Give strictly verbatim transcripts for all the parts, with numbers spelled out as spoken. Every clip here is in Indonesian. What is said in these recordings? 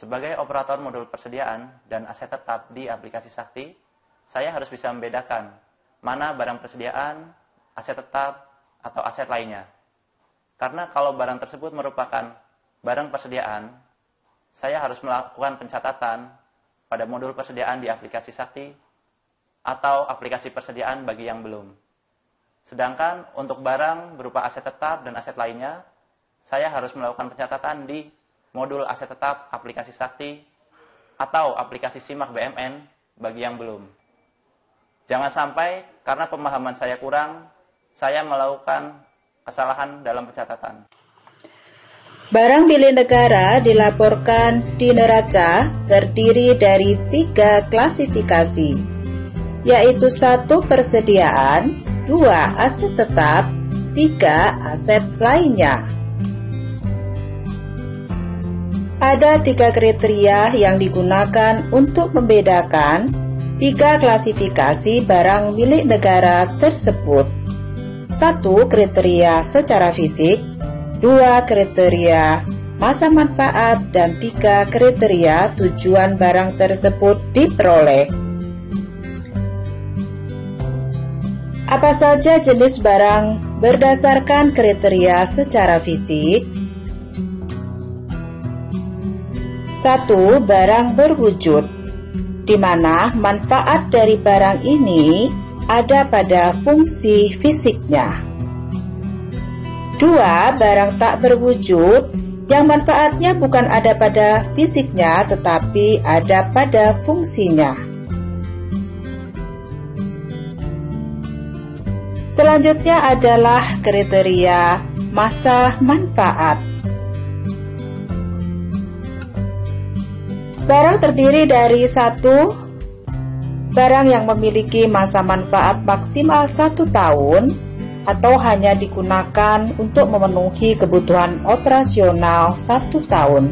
Sebagai operator modul persediaan dan aset tetap di aplikasi Sakti, saya harus bisa membedakan mana barang persediaan, aset tetap, atau aset lainnya. Karena kalau barang tersebut merupakan barang persediaan, saya harus melakukan pencatatan pada modul persediaan di aplikasi Sakti atau aplikasi persediaan bagi yang belum. Sedangkan untuk barang berupa aset tetap dan aset lainnya, saya harus melakukan pencatatan di modul aset tetap aplikasi Sakti atau aplikasi Simak B M N bagi yang belum. Jangan sampai karena pemahaman saya kurang, saya melakukan kesalahan dalam pencatatan. Barang milik negara dilaporkan di neraca terdiri dari tiga klasifikasi, yaitu satu persediaan, dua aset tetap, tiga aset lainnya. Ada tiga kriteria yang digunakan untuk membedakan tiga klasifikasi barang milik negara tersebut. Satu, kriteria secara fisik, dua, kriteria masa manfaat, dan tiga, kriteria tujuan barang tersebut diperoleh. Apa saja jenis barang berdasarkan kriteria secara fisik? Satu, barang berwujud, di mana manfaat dari barang ini ada pada fungsi fisiknya. Dua, barang tak berwujud, yang manfaatnya bukan ada pada fisiknya tetapi ada pada fungsinya. Selanjutnya adalah kriteria masa manfaat. Barang terdiri dari satu, barang yang memiliki masa manfaat maksimal satu tahun atau hanya digunakan untuk memenuhi kebutuhan operasional satu tahun.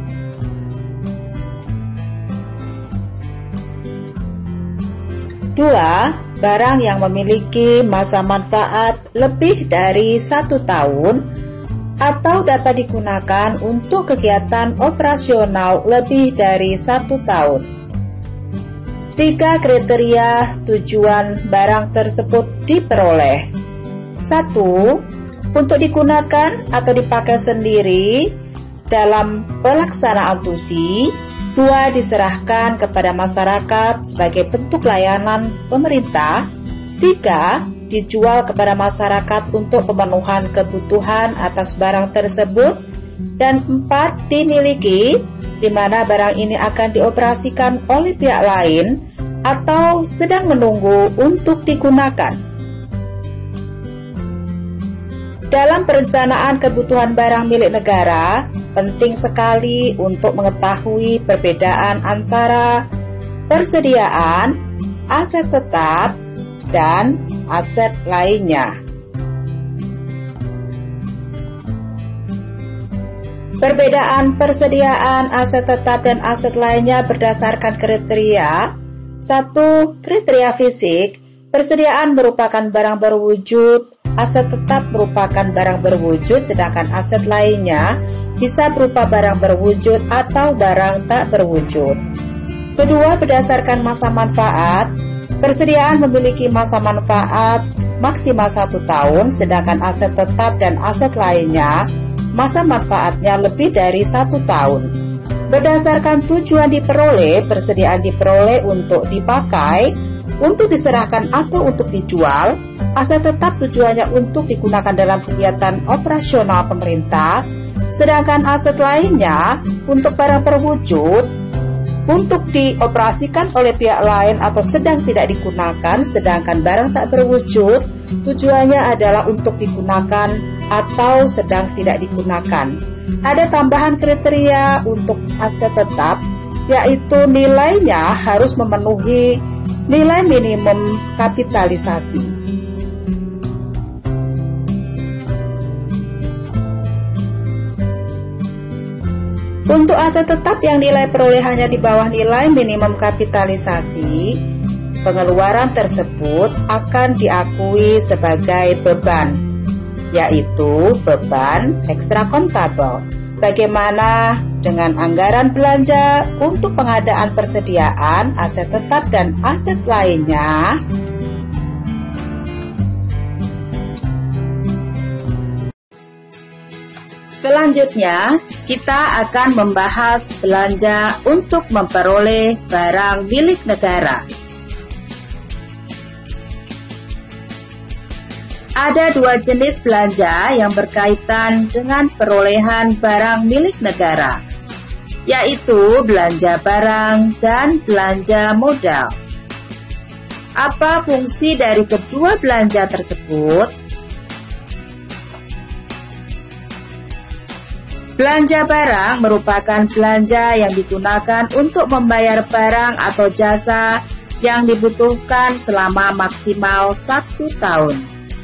Dua, barang yang memiliki masa manfaat lebih dari satu tahun atau dapat digunakan untuk kegiatan operasional lebih dari satu tahun. Tiga, kriteria tujuan barang tersebut diperoleh. Satu, untuk digunakan atau dipakai sendiri dalam pelaksanaan tusi. Dua, diserahkan kepada masyarakat sebagai bentuk layanan pemerintah. Tiga, dijual kepada masyarakat untuk pemenuhan kebutuhan atas barang tersebut. Dan empat, dimiliki, di mana barang ini akan dioperasikan oleh pihak lain atau sedang menunggu untuk digunakan. Dalam perencanaan kebutuhan barang milik negara, penting sekali untuk mengetahui perbedaan antara persediaan, aset tetap, dan aset lainnya. Perbedaan persediaan, aset tetap, dan aset lainnya berdasarkan kriteria. Satu, kriteria fisik. Persediaan merupakan barang berwujud, aset tetap merupakan barang berwujud, sedangkan aset lainnya bisa berupa barang berwujud atau barang tak berwujud. Kedua, berdasarkan masa manfaat. Persediaan memiliki masa manfaat maksimal satu tahun, sedangkan aset tetap dan aset lainnya masa manfaatnya lebih dari satu tahun. Berdasarkan tujuan diperoleh, persediaan diperoleh untuk dipakai, untuk diserahkan atau untuk dijual. Aset tetap tujuannya untuk digunakan dalam kegiatan operasional pemerintah, sedangkan aset lainnya untuk barang berwujud, untuk dioperasikan oleh pihak lain atau sedang tidak digunakan, sedangkan barang tak berwujud tujuannya adalah untuk digunakan atau sedang tidak digunakan. Ada tambahan kriteria untuk aset tetap, yaitu nilainya harus memenuhi nilai minimum kapitalisasi. Untuk aset tetap yang nilai perolehannya di bawah nilai minimum kapitalisasi, pengeluaran tersebut akan diakui sebagai beban, yaitu beban ekstra kontabel. Bagaimana dengan anggaran belanja untuk pengadaan persediaan aset tetap dan aset lainnya. Selanjutnya, kita akan membahas belanja untuk memperoleh barang milik negara. Ada dua jenis belanja yang berkaitan dengan perolehan barang milik negara, yaitu belanja barang dan belanja modal. Apa fungsi dari kedua belanja tersebut? Belanja barang merupakan belanja yang digunakan untuk membayar barang atau jasa yang dibutuhkan selama maksimal satu tahun.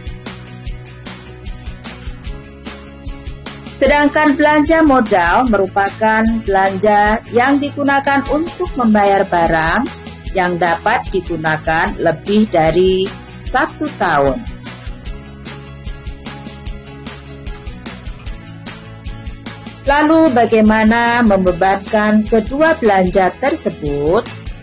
Sedangkan belanja modal merupakan belanja yang digunakan untuk membayar barang yang dapat digunakan lebih dari satu tahun. Lalu bagaimana membebankan kedua belanja tersebut?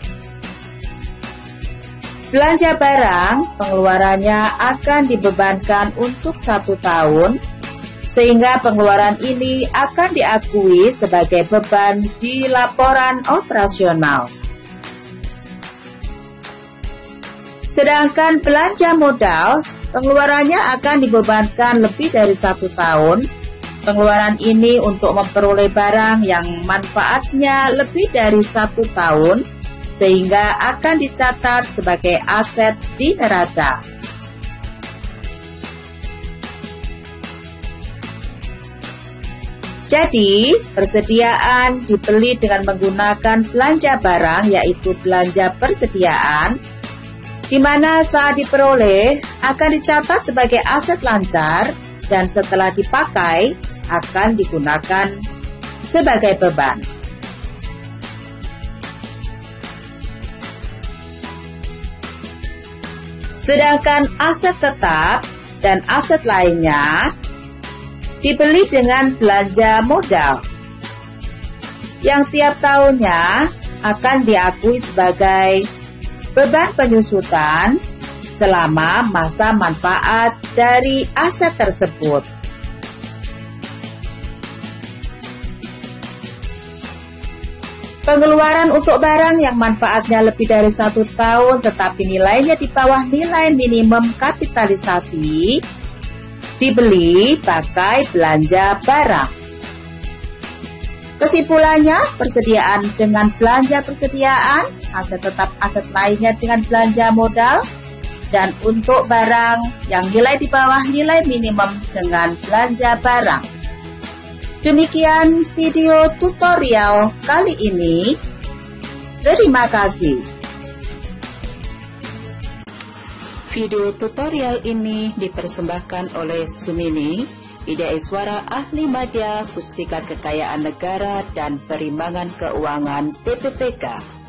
Belanja barang pengeluarannya akan dibebankan untuk satu tahun, sehingga pengeluaran ini akan diakui sebagai beban di laporan operasional. Sedangkan belanja modal, pengeluarannya akan dibebankan lebih dari satu tahun. Pengeluaran ini untuk memperoleh barang yang manfaatnya lebih dari satu tahun, sehingga akan dicatat sebagai aset di neraca. Jadi, persediaan dibeli dengan menggunakan belanja barang, yaitu belanja persediaan, di mana saat diperoleh akan dicatat sebagai aset lancar dan setelah dipakai akan digunakan sebagai beban. Sedangkan aset tetap dan aset lainnya dibeli dengan belanja modal, yang tiap tahunnya akan diakui sebagai beban penyusutan selama masa manfaat dari aset tersebut. Pengeluaran untuk barang yang manfaatnya lebih dari satu tahun tetapi nilainya di bawah nilai minimum kapitalisasi dibeli pakai belanja barang. Kesimpulannya, persediaan dengan belanja persediaan, aset tetap aset lainnya dengan belanja modal, dan untuk barang yang nilai di bawah nilai minimum dengan belanja barang. Demikian video tutorial kali ini. Terima kasih. Video tutorial ini dipersembahkan oleh Sumini, Ida Iswara Ahli Madya Pustikat Kekayaan Negara dan Perimbangan Keuangan B P P K.